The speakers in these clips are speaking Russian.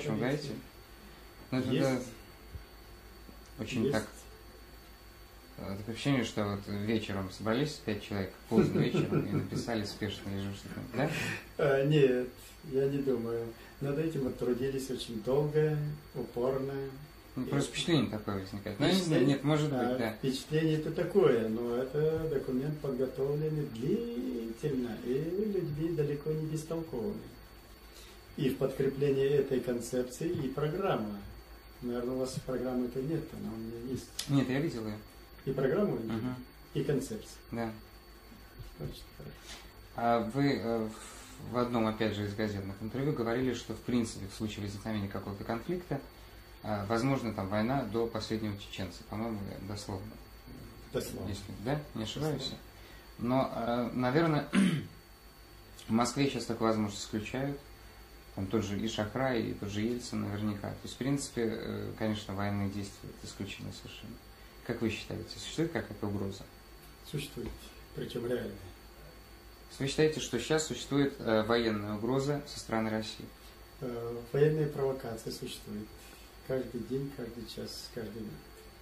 чем говорите? Ну, это Есть. очень Есть. так. Такое ощущение, что вот вечером собрались 5 человек, поздно вечером, и написали спешно или что-то, да? Нет, я не думаю. Над этим вот трудились очень долго, упорно. Ну, просто впечатление такое возникает. Ну, я не знаю, нет, может быть, да. Впечатление это такое, но это документ подготовленный длительно и людьми далеко не бестолковыми. И в подкреплении этой концепции и программа. Наверное, у вас программы-то нет, она у меня есть. Нет, я видел ее. И программу видели, Угу. и концепцию. Да. Очень хорошо. А вы в одном, опять же, из газетных интервью говорили, что в принципе в случае возникновения какого-то конфликта возможно там война до последнего чеченца, по-моему, дословно. Дословно. Если, да? Не ошибаюсь? Но, наверное, в Москве сейчас такую возможность исключают. Там тот же и Шахрай, и тот же Ельцин наверняка. То есть, в принципе, конечно, военные действия исключены совершенно. Как вы считаете, существует какая-то угроза? Существует, причем реально. Вы считаете, что сейчас существует военная угроза со стороны России? Военная провокация существует. Каждый день, каждый час, каждый минут.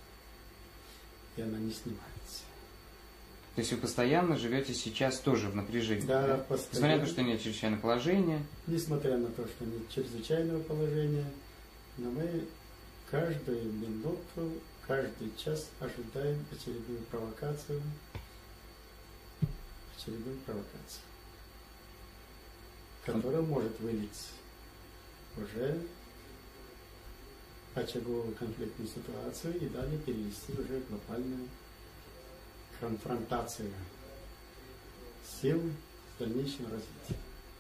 И она не снимается. То есть вы постоянно живете сейчас тоже в напряжении? Да, да? постоянно. Несмотря на то, что нет чрезвычайного положения? Несмотря на то, что нет чрезвычайного положения, но мы каждую минуту, каждый час ожидаем очередную провокацию. Которая может вылиться уже очаговую конфликтную ситуацию и далее перевести уже в глобальную конфронтацию сил с дальнейшим развитием.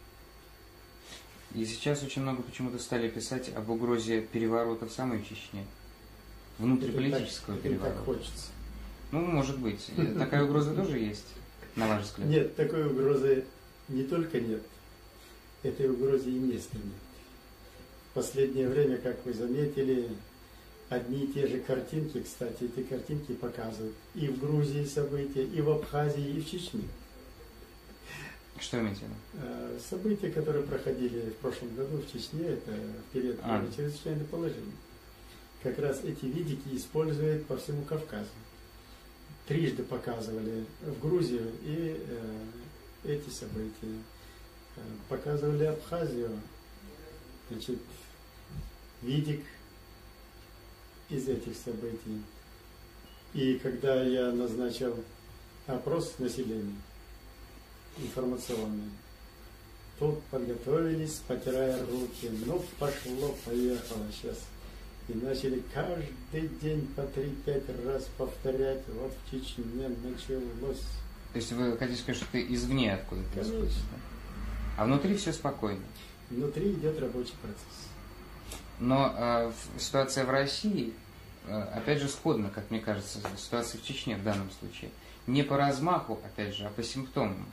И сейчас очень много почему-то стали писать об угрозе переворота в самой Чечне. Внутриполитического переворота. Так хочется. Ну, может быть. Такая угроза тоже есть, на ваш взгляд? Нет, такой угрозы не только нет, этой угрозе и места нет. В последнее время, как вы заметили, одни и те же картинки, кстати, эти картинки показывают и в Грузии события, и в Абхазии, и в Чечне. Что имеете в виду? События, которые проходили в прошлом году в Чечне, это в период чрезвычайного положения. Как раз эти видики используют по всему Кавказу. Трижды показывали в Грузию и эти события. Показывали Абхазию, значит, видик из этих событий. И когда я назначил опрос населения информационный, тут подготовились, потирая руки, ну пошло, поехало сейчас. И начали каждый день по 3-5 раз повторять, вот в Чечне началось. То есть вы хотите сказать, что ты извне откуда-то исходит? А внутри все спокойно? Внутри идет рабочий процесс. Но ситуация в России, опять же, сходна, как мне кажется, ситуация в Чечне в данном случае. Не по размаху, опять же, а по симптомам.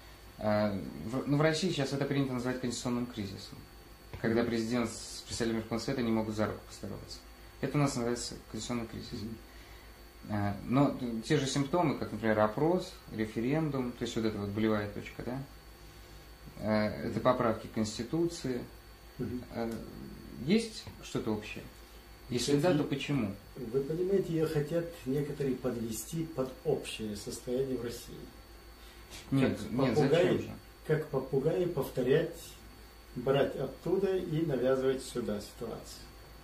В России сейчас это принято называть конституционным кризисом. Когда президент с представителями Верховного Совета не могут за руку поздороваться. Это у нас называется конституционный кризис. Но те же симптомы, как, например, опрос, референдум, то есть вот эта вот болевая точка, да? Это поправки к Конституции. Есть что-то общее? Если да, то почему? Вы понимаете, ее хотят некоторые подвести под общее состояние в России. Нет, зачем же? Как попугаи повторять, брать оттуда и навязывать сюда ситуацию.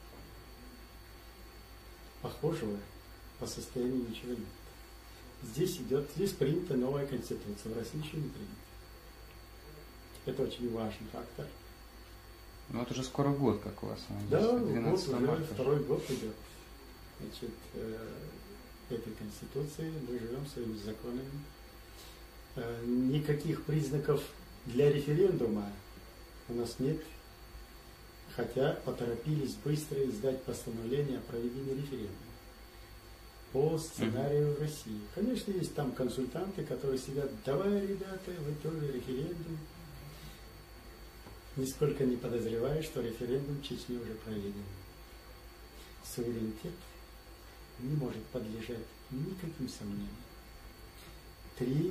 Похожего по состоянию ничего нет. Здесь принята новая конституция, в России еще не принята. Это очень важный фактор. Ну это уже скоро год, как у вас. Да, год уже, второй год идет. Значит, этой конституции мы живем своими законами. Никаких признаков для референдума у нас нет, хотя поторопились быстро издать постановление о проведении референдума по сценарию в России. Конечно, есть там консультанты, которые сидят, давай, ребята, вы тоже референдум. Нисколько не подозревая, что референдум в Чечне уже проведен. Суверенитет не может подлежать никаким сомнениям. 3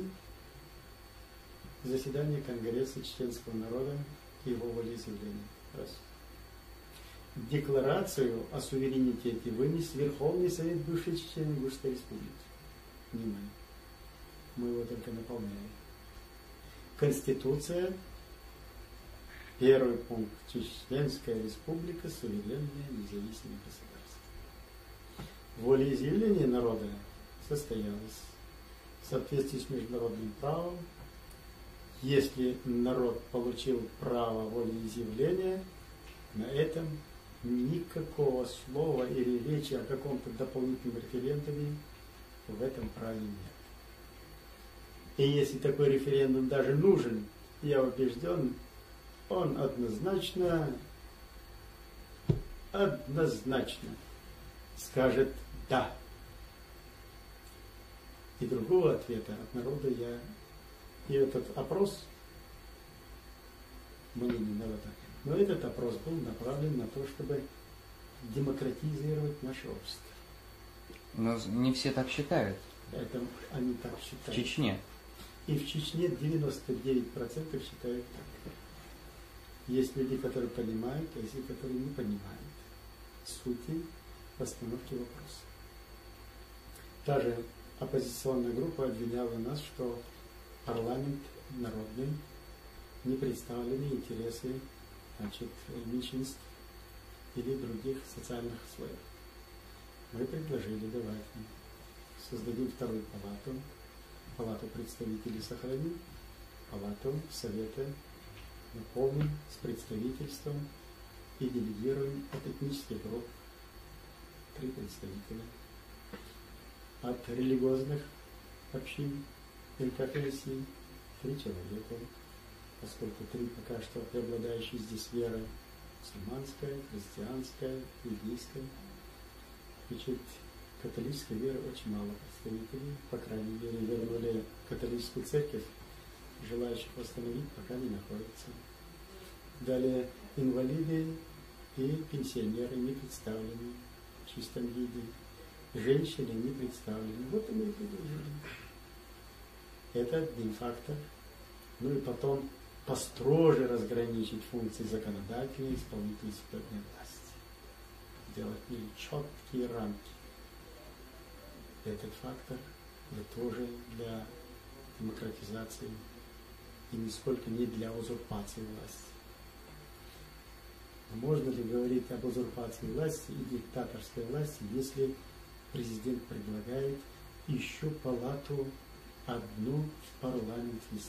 заседания Конгресса чеченского народа и его волеизъявления. Раз. декларацию о суверенитете вынес Верховный Совет бывшей Чечено-Ингушской Республики. Не мы. Мы его только наполняем. Конституция, первый пункт. Чеченская Республика, суверенное независимое государство. Волеизъявление народа состоялось в соответствии с международным правом. Если народ получил право волеизъявления, на этом никакого слова или речи о каком-то дополнительном референдуме в этом праве нет. И если такой референдум даже нужен, я убежден, он однозначно скажет «да». И другого ответа от народа я... И этот опрос, мнение народа, но этот опрос был направлен на то, чтобы демократизировать наше общество. Но не все так считают. Это они так считают. В Чечне. И в Чечне 99% считают так. Есть люди, которые понимают, а есть люди, которые не понимают сути постановки вопроса. Та же оппозиционная группа обвиняла нас, что парламент народный не представлены интересы, значит, меньшинств или других социальных слоев. Мы предложили, давайте создадим вторую палату, палату представителей сохраним, палату Совета наполним с представительством и делегируем от этнических групп 3 представителя, от религиозных общин НКФСИ 3 человека, поскольку 3 пока что преобладающие здесь вера мусульманская, христианская, иудейская. Значит, католической веры очень мало представителей, по крайней мере, вернули католическую церковь, желающих восстановить пока не находится. Далее инвалиды и пенсионеры не представлены в чистом виде, женщины не представлены. Вот и мы предложили. Это один фактор. Ну и потом построже разграничить функции законодательной и исполнительной судебной власти. Сделать четкие рамки. Этот фактор тоже для демократизации и нисколько не для узурпации власти. Можно ли говорить об узурпации власти и диктаторской власти, если президент предлагает еще палату одну в парламент ввести?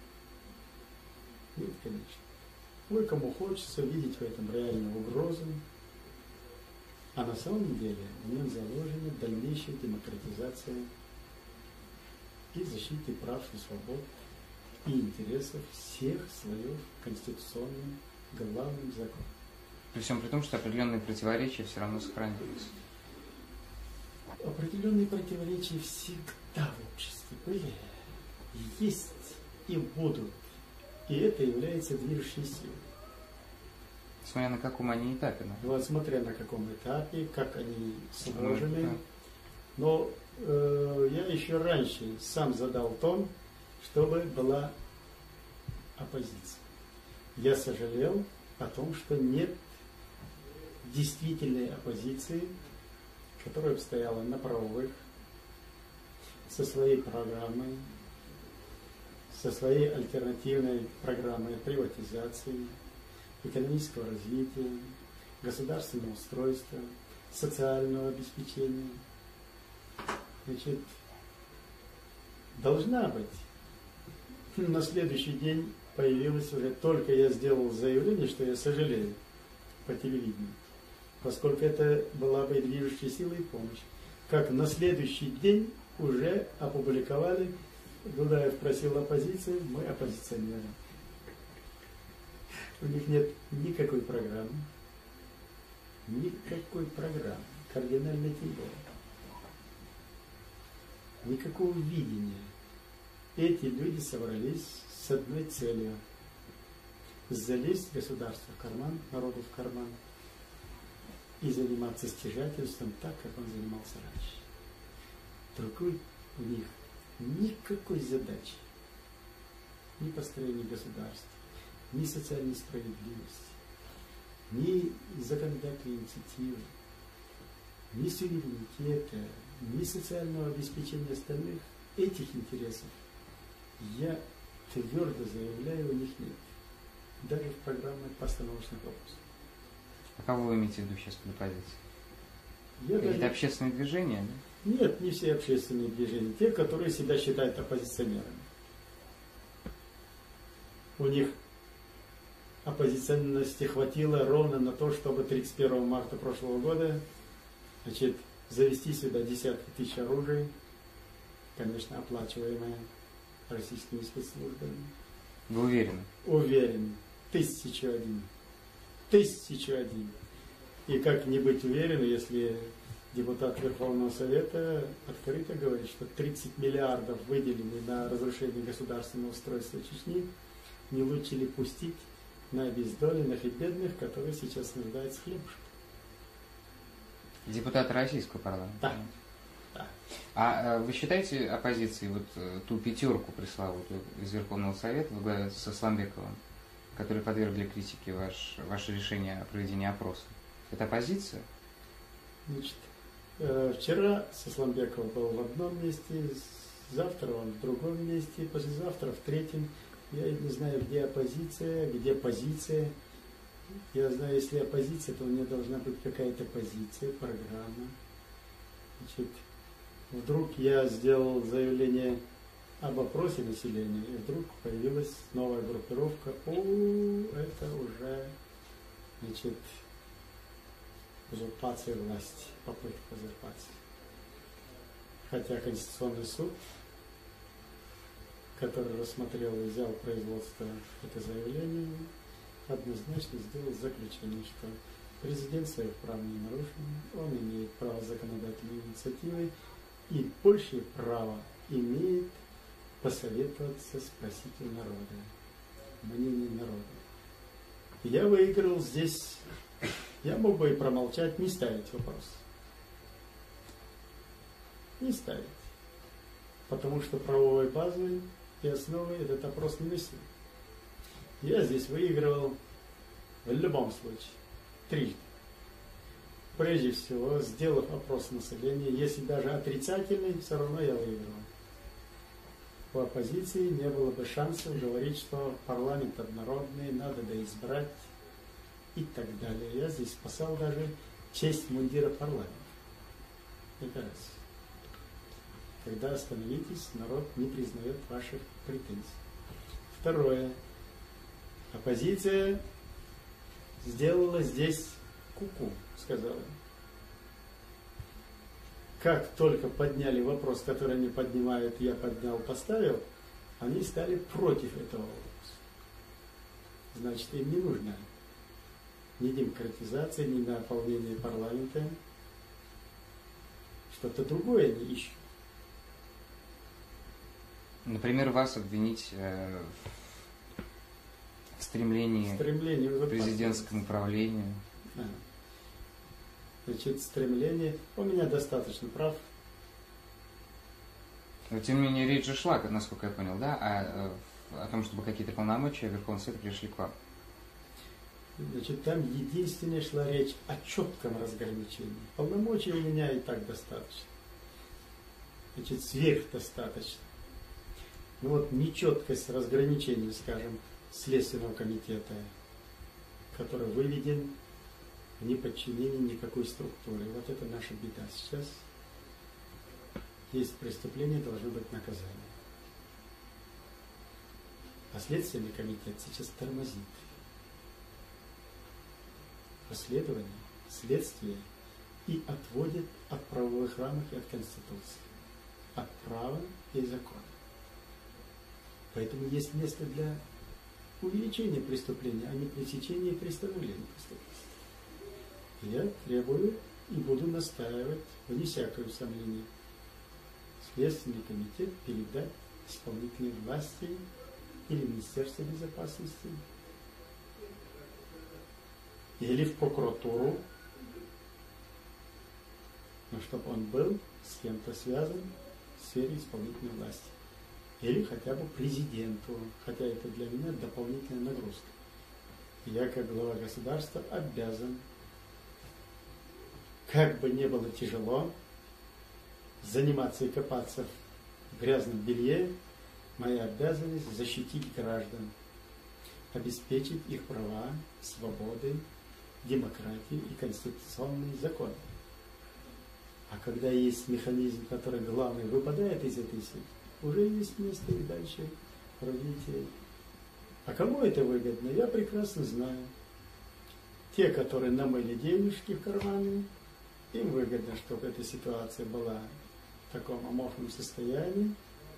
Нет, конечно. Ой, кому хочется видеть в этом реальную угрозу, а на самом деле в нем заложена дальнейшая демократизация и защиты прав и свобод и интересов всех слоев конституционным главным законом. При всем при том, что определенные противоречия все равно сохраняются. Определенные противоречия всегда в обществе были, есть и будут. И это является движущей силой. Смотря на каком они этапе. Вот, смотря на каком этапе, как они сложены. Да. Но я еще раньше сам задал тон, чтобы была оппозиция. Я сожалел о том, что нет действительной оппозиции, которая бы стояла на правовых, со своей программой, со своей альтернативной программой приватизации, экономического развития, государственного устройства, социального обеспечения. Значит, должна быть. На следующий день появилось уже, только я сделал заявление, что я сожалею по телевидению, поскольку это была бы движущая сила и помощь. Как на следующий день уже опубликовали, Дудаев просил оппозицию, мы оппозиционеры. У них нет никакой программы, кардинальной тем более. Никакого видения. Эти люди собрались с одной целью – залезть государству в карман, народу в карман и заниматься стяжательством так, как он занимался раньше. Другой у них никакой задачи, ни построения государства, ни социальной справедливости, ни законодательной инициативы, ни суверенитета, ни социального обеспечения остальных, этих интересов, я твердо заявляю, у них нет. Даже в программе постановочных вопросов. А кого вы имеете в виду сейчас под позицией? Какие-то даже... общественные движения? Да? Нет, не все общественные движения. Те, которые себя считают оппозиционерами. У них оппозиционности хватило ровно на то, чтобы 31 марта прошлого года, значит, завести сюда десятки тысяч оружий, конечно, оплачиваемое российскими спецслужбами. Вы уверены? Уверен. 1001. 1001. И как не быть уверенным, если депутат Верховного Совета открыто говорит, что 30 миллиардов выделены на разрушение государственного устройства Чечни, не лучше ли пустить на обездоленных и бедных, которые сейчас нуждаются в хлебушке? Депутат российского парламента? Да. Да. А вы считаете оппозицией вот ту пятерку пресловутую из Верховного Совета с Асламбековым, которые подвергли критике ваше решение о проведении опроса? Это оппозиция? Значит, вчера Асламбеков был в одном месте, завтра он в другом месте, послезавтра в третьем. Я не знаю, где оппозиция, где позиция. Я знаю, если оппозиция, то у нее должна быть какая-то позиция, программа. Значит, вдруг я сделал заявление об опросе населения, и вдруг появилась новая группировка. Это уже, значит, узурпация власти, попытка узурпации. Хотя Конституционный суд, который рассмотрел и взял производство это заявление, однозначно сделал заключение, что президент своих прав не нарушил, он имеет право законодательной инициативы и большее право имеет посоветоваться, спросить у народа, мнение народа. Я выиграл здесь, я мог бы и промолчать, не ставить вопрос. Не ставить. Потому что правовой базой и основой этот опрос не носил. Я здесь выигрывал в любом случае трижды. Прежде всего, сделав опрос населения, если даже отрицательный, все равно я выигрывал. У оппозиции не было бы шансов говорить, что парламент однородный, надо доизбрать и так далее. Я здесь спасал даже честь мундира парламента. Это раз. Когда остановитесь, народ не признает ваших претензий. Второе. Оппозиция сделала здесь куку, сказала. Как только подняли вопрос, который они поднимают, я поднял, поставил, они стали против этого вопроса. Значит, им не нужна ни демократизация, ни наполнение парламента. Что-то другое они ищут. Например, вас обвинить в стремлении к президентскому управлению. Да. Значит, стремление... У меня достаточно прав. Но, тем не менее, речь же шла, насколько я понял, да, о том, чтобы какие-то полномочия Верховного Совета пришли к вам. Значит, там единственная шла речь о четком разграничении. Полномочий у меня и так достаточно. Значит, сверхдостаточно. Ну вот нечеткость разграничения, скажем, Следственного комитета, который выведен в неподчинении никакой структуре. Вот это наша беда. Сейчас есть преступление, должно быть наказание. А Следственный комитет сейчас тормозит расследование, следствие и отводит от правовых рамок и от Конституции, от права и закона. Поэтому есть место для увеличения преступления, а не пресечения и приостановления преступности. Я требую и буду настаивать, вне всякого сомнения, Следственный комитет передать исполнительной власти или Министерству безопасности, или в прокуратуру, но чтобы он был с кем-то связан в сфере исполнительной власти. Или хотя бы президенту, хотя это для меня дополнительная нагрузка. я как глава государства обязан, как бы не было тяжело, заниматься и копаться в грязном белье, моя обязанность защитить граждан, обеспечить их права, свободы, демократию и конституционные законы. А когда есть механизм, который главный выпадает из этой сети, уже есть место и дальше развития. А кому это выгодно, я прекрасно знаю. Те, которые намыли денежки в карманы, им выгодно, чтобы эта ситуация была в таком аморфном состоянии.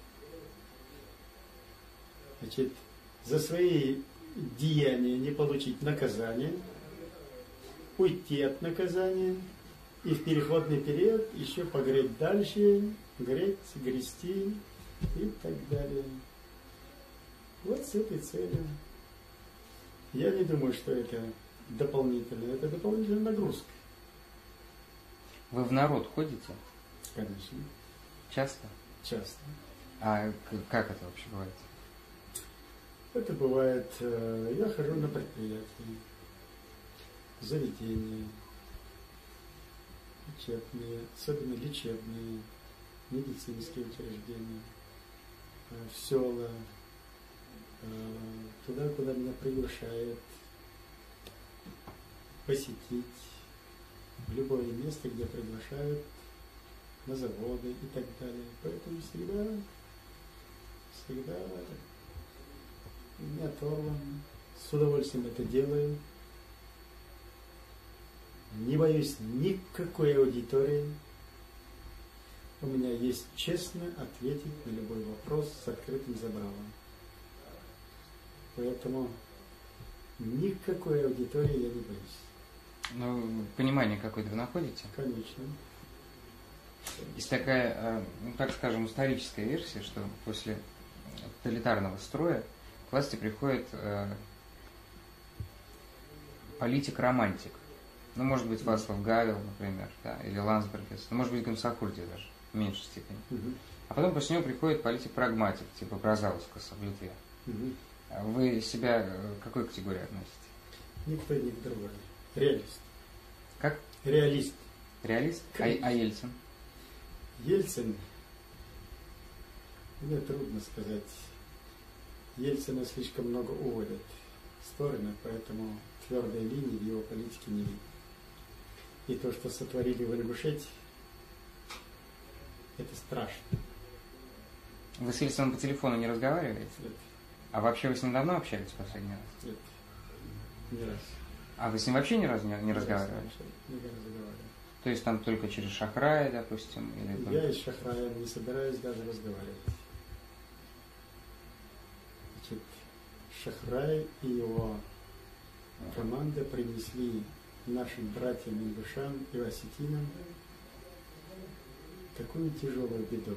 Значит, за свои деяния не получить наказание, уйти от наказания и в переходный период еще погреть дальше, греть, грести и так далее. Вот с этой целью. Я не думаю, что это дополнительная нагрузка. Вы в народ ходите? Конечно. Часто? Часто. А как это вообще бывает? Это бывает, я хожу на предприятия, заведения, учебные, особенно лечебные, медицинские учреждения, в села, туда, куда меня приглашают посетить, в любое место, где приглашают, на заводы и так далее. Поэтому всегда не оторван, с удовольствием это делаю. Не боюсь никакой аудитории. У меня есть честно ответить на любой вопрос с открытым забралом. Поэтому никакой аудитории я не боюсь. Ну, понимание какое-то вы находите? Конечно. Есть такая, ну, так скажем, историческая версия, что после тоталитарного строя к власти приходит политик-романтик. Ну, может быть, Вацлав Гавел, например, да, или Лансбергес, ну, может быть, Гамсахурди даже, в меньшей степени. А потом после него приходит политик-прагматик, типа Бразаускаса в Литве. Вы себя к какой категории относите? Никто не к другой. Реалист. Как? Реалист. Реалист? А Ельцин? Ельцин, мне трудно сказать. Ельцина слишком много уводят в стороны, поэтому твердой линии в его политике не видно. И то, что сотворили в Ингушетии, это страшно. Вы с Ельцином по телефону не разговариваете? Нет. А вообще вы с ним давно общались в последний раз? Нет. Ни раз. А вы с ним вообще ни разу не разговаривали? Не разговаривали. То есть там только через Шахрая, допустим? Или только... Я с Шахраем не собираюсь даже разговаривать. Значит, Шахрай и его команда принесли нашим братьям ингушам и осетинам такую тяжелую беду,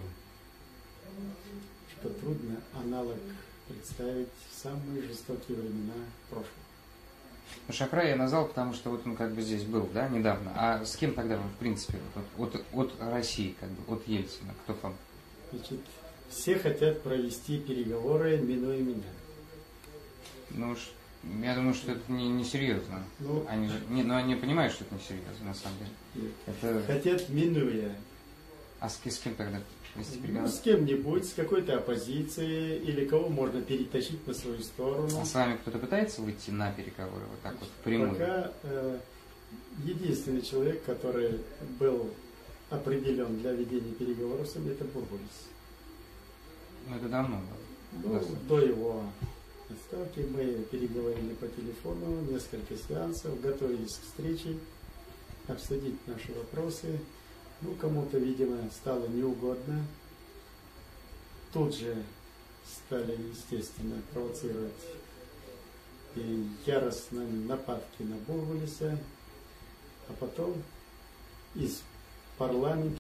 что трудно аналог представить в самые жестокие времена прошлого. Ну, Шахрая я назвал, потому что вот он как бы здесь был, да, недавно. А с кем тогда вы, в принципе, от России, как бы, от Ельцина, кто там? Значит, все хотят провести переговоры, минуя меня. Ну, я думаю, что это не серьезно. Ну, они же, они понимают, что это не серьезно, на самом деле. Это... Хотят, минуя. А с кем тогда вести Ну, переговоры? с кем-нибудь, с какой-то оппозицией, или кого можно перетащить на свою сторону. А с вами кто-то пытается выйти на переговоры вот так вот впрямую? Пока единственный человек, который был определен для ведения переговоров с ним, это Бурбулис. Ну, это давно было. Ну, до его отставки мы переговорили по телефону, несколько сеансов, готовились к встрече, обсудить наши вопросы. Ну, кому-то, видимо, стало неугодно. Тут же стали, естественно, провоцировать и яростные нападки на Бурбулиса, а потом из парламента